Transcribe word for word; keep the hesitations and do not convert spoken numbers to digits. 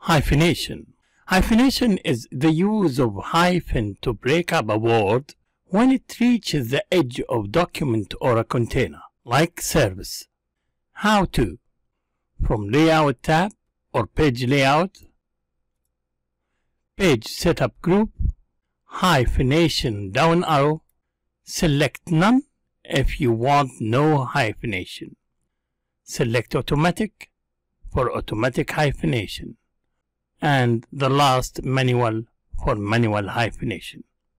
Hyphenation. Hyphenation is the use of hyphen to break up a word when it reaches the edge of document or a container, like service. How to. From Layout tab or Page Layout, Page Setup Group, Hyphenation down arrow, select None if you want no hyphenation. Select Automatic for automatic hyphenation, and the last Manual for manual hyphenation.